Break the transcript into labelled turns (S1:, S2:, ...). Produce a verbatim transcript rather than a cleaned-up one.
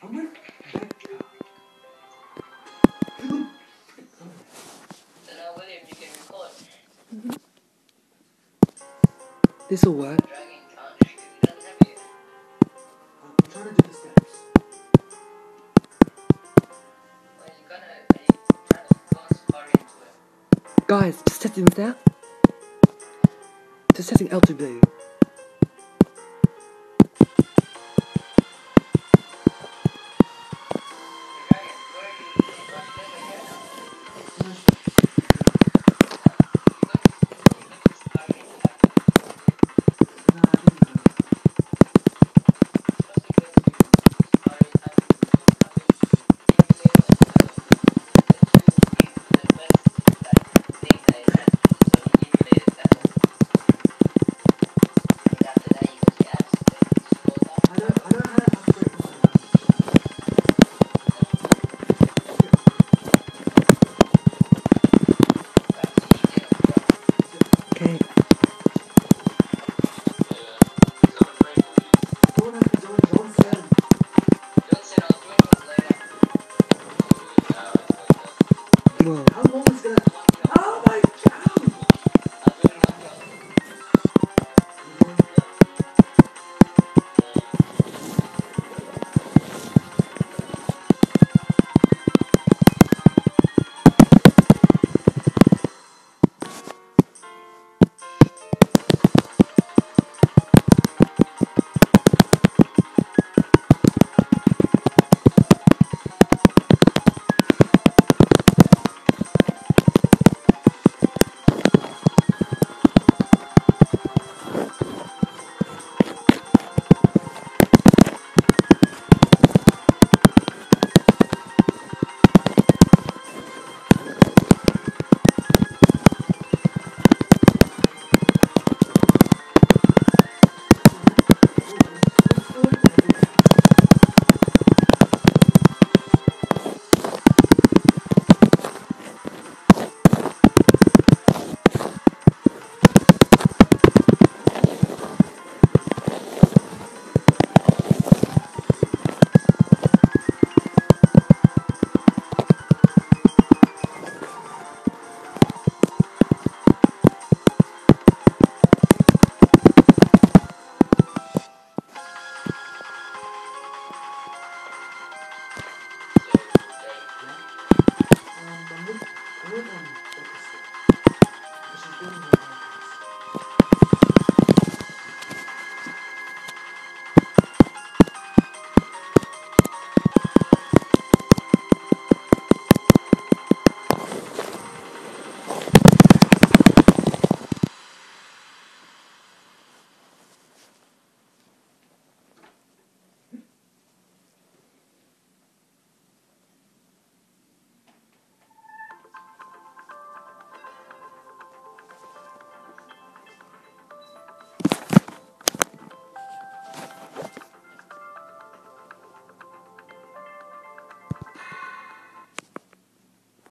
S1: I'm with that guy.
S2: So now, William, you can record.
S1: Mm-hmm. This'll work.
S2: Dragging can't because he doesn't have it.
S1: I'm trying to do the steps.
S2: Well, you're gonna, you're trying to force far into it.
S1: Guys, just testing this out. Just testing L two B.